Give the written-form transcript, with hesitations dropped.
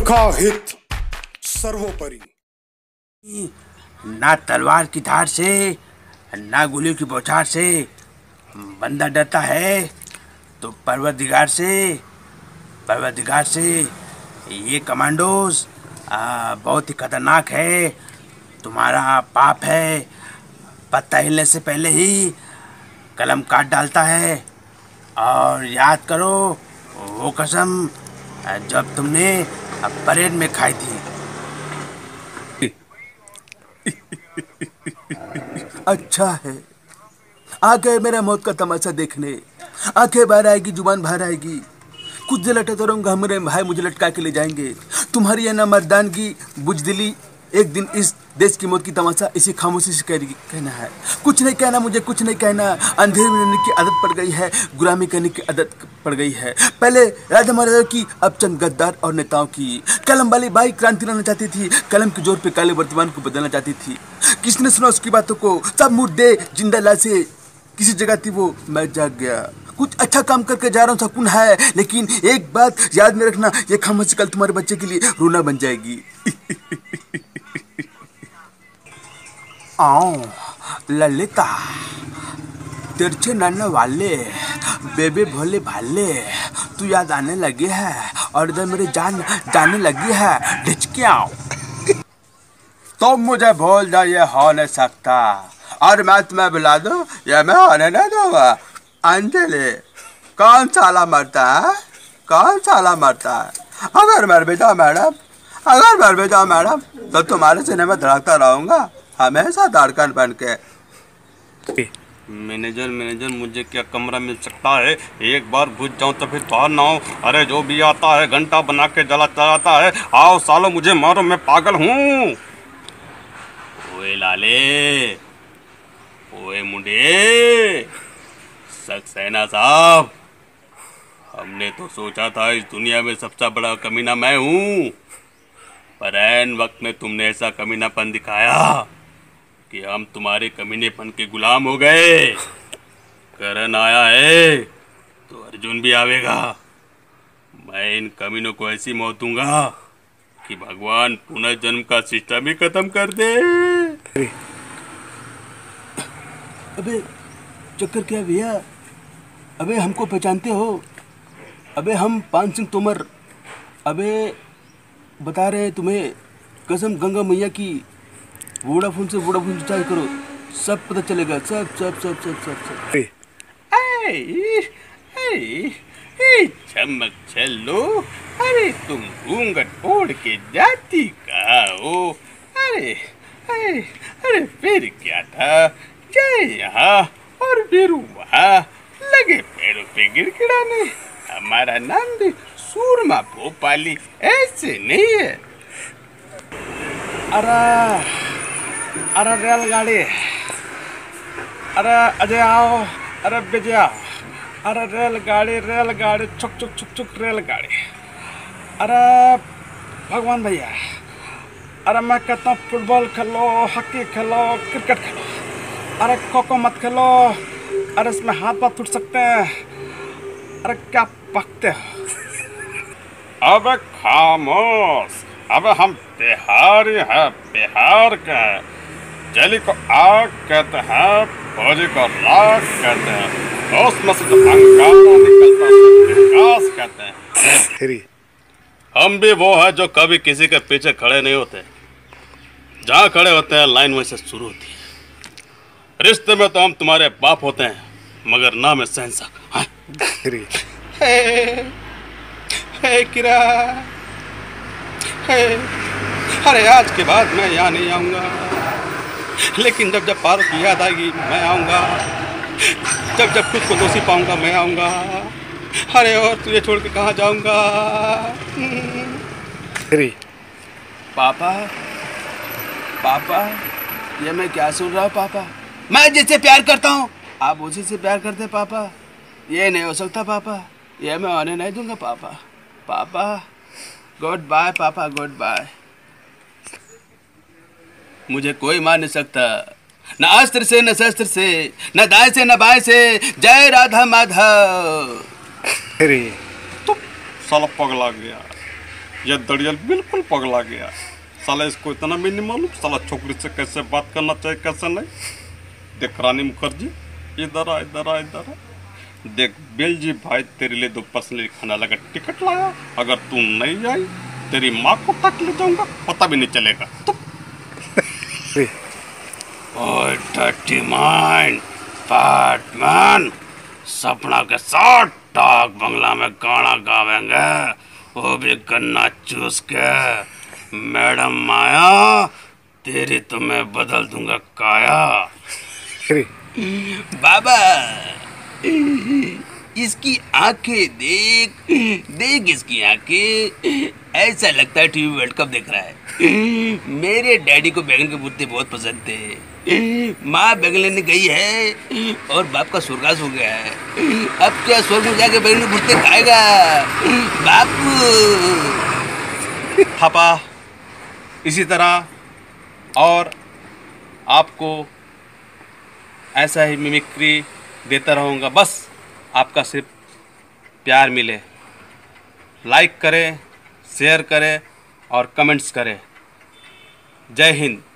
सबका हित सर्वोपरि। ना तलवार की धार से ना गोलियों की बौछार से बंदा डरता है तो परवरदिगार से। ये कमांडोज बहुत ही खतरनाक है। तुम्हारा पाप है पत्ता हिलने से पहले ही कलम काट डालता है। और याद करो वो कसम जब तुमने परेड में खाई थी। अच्छा है, आ गए मेरा मौत का तमाशा देखने। आंखें बाहर आएगी, जुबान बाहर आएगी। कुछ देर लटकता रहूंगा, मेरे भाई मुझे लटका के ले जाएंगे। तुम्हारी ये ना मर्दानगी बुजदिली एक दिन इस देश की मौत की तमाशा इसी खामोशी से कहना है। कुछ नहीं कहना, मुझे कुछ नहीं कहना। अंधेरे में रहने की आदत पड़ गई है, गुलामी करने की आदत पड़ गई है। पहले राजा महाराजा की, अब चंद गद्दार और नेताओं की। कलम वाली बाई क्रांति लाना चाहती थी, कलम के जोर पे काले वर्तमान को बदलना चाहती थी। किसने सुना उसकी बातों को? सब मुर्दे जिंदा लाशें किसी जगह थी, वो मैं जाग गया। कुछ अच्छा काम करके जा रहा हूँ, सकून है, लेकिन एक बात याद में रखना, ये खामोशी कल तुम्हारे बच्चे के लिए रोना बन जाएगी। आओ ललिता, तिरछे नन्हे वाले बेबे भोले भाले, तू याद आने लगी है और इधर मेरी जान जाने लगी है। ढिचकियाँ तुम मुझे भूल जाओ, ये हो नहीं सकता। और मैं तुम्हें बुला दूं, ये मैं होने नहीं दूंगा। अंजलि, कौन साला मरता है? कौन साला मरता है? अगर मर भी जाओ मैडम, अगर मर भी जाओ मैडम, तो तुम्हारे सीने में धड़कता रहूंगा हमेशा धड़कन बन के। मैनेजर मुझे क्या कमरा मिल सकता है? एक बार घुस जाऊं तो फिर बाहर ना हो। अरे जो भी आता है घंटा बना के चलाता है। आओ सालो मुझे मारो, मैं पागल हूँ। ओए लाले, ओए मुंडे, सक्सेना साहब, हमने तो सोचा था इस दुनिया में सबसे बड़ा कमीना मैं हूँ, पर ऐन वक्त में तुमने ऐसा कमीनापन दिखाया कि हम तुम्हारे कमीनेपन के गुलाम हो गए। करण आया है तो अर्जुन भी आवेगा। मैं इन कमीनों को ऐसी मौत दूंगा कि भगवान पुनर्जन्म का सिस्टम ही खत्म कर दे। अबे चक्कर क्या भैया? अबे हमको पहचानते हो? अबे हम पान सिंह तोमर। अबे बता रहे तुम्हें, कसम गंगा मैया की, वोडाफोन से रिचार्ज करो, सब पता चलेगा। सब सब सब सब सब सब। चमक चलो, अरे तुम घूंघट ओढ़ के जाती कहाँ हो? अरे अरे अरे फिर क्या था, जय यहाँ और फिर वहाँ, लगे पैरों पे गिड़गिड़ाने। हमारा नाम भी सूरमा भोपाली ऐसे नहीं है। अरे रेलगाड़ी, अरे अजय आओ, अरे विजय आओ। अरे रेलगाड़ी छुक छुक छुक छुक रेलगाड़ी। अरे भगवान भैया, अरे मैं कहता हूँ फुटबॉल खेलो, हॉकी खेलो, क्रिकेट खेलो, अरे खो मत खेलो। अरे इसमें हाथ पाथ टूट सकते हैं। अरे क्या पकते हो? अब खामोश, अब हम बिहारी हैं, बिहार के। जली को आग कहते हैं, भोजी को राख कहते हैं, उसमें से जो अंगारा निकलता है विकास कहते हैं। हम भी वो है जो कभी किसी के पीछे खड़े नहीं होते। जहाँ खड़े होते हैं लाइन वहीं से शुरू होती है। रिश्ते में तो हम तुम्हारे बाप होते हैं, मगर नाम है शहंशाह। हे किरा, अरे आज के बाद मैं यहाँ नहीं आऊँगा, लेकिन जब जब पारो की याद आएगी मैं आऊँगा। जब जब खुद को दोषी पाऊँगा मैं आऊँगा। अरे और तुझे छोड़ के कहाँ जाऊँगा? पापा, पापा, ये मैं क्या सुन रहा हूँ पापा? मैं जिससे प्यार करता हूँ आप उसी से प्यार करते पापा। ये नहीं हो सकता पापा, ये मैं होने नहीं दूंगा पापा। पापा गुड बाय पापा, गुड बाय। मुझे कोई मार नहीं सकता, न अस्त्र से न शस्त्र से, न दाएं से न बाएं से। जय राधा माधव। तो साला पगला गया। ये दड़ियल बिल्कुल पगला गया। साला इसको इतना भी नहीं मालूम साला छोकरी से कैसे बात करना चाहिए कैसे नहीं। देख रानी मुखर्जी, इधर आ इधर आ इधर आ। देख बेलजी भाई तेरे लिए 2 पर्सनली खाना लगा टिकट लाया। अगर तू नहीं आई तेरी माँ को तक ले जाऊंगा, पता भी नहीं चलेगा। तो ओए डर्टी माइंड बैटमैन, सपना के साथ डाक बंगला में गाना गावेंगे, वो भी गन्ना चूस के। मैडम माया, तेरी तो मैं बदल दूंगा काया। बाबा, इसकी आंखें देख देख, इसकी आंखें, ऐसा लगता है टीवी वर्ल्ड कप देख रहा है। मेरे डैडी को बैगन के भुट्टे बहुत पसंद थे। माँ बैगन लेने गई है और बाप का स्वर्गवास हो गया है। अब क्या स्वर्ग में जाके बैगन के भुट्टे खाएगा बापू। पापा इसी तरह और आपको ऐसा ही मिमिक्री देता रहूँगा, बस आपका सिर्फ प्यार मिले। लाइक करें, शेयर करें और कमेंट्स करें। जय हिंद।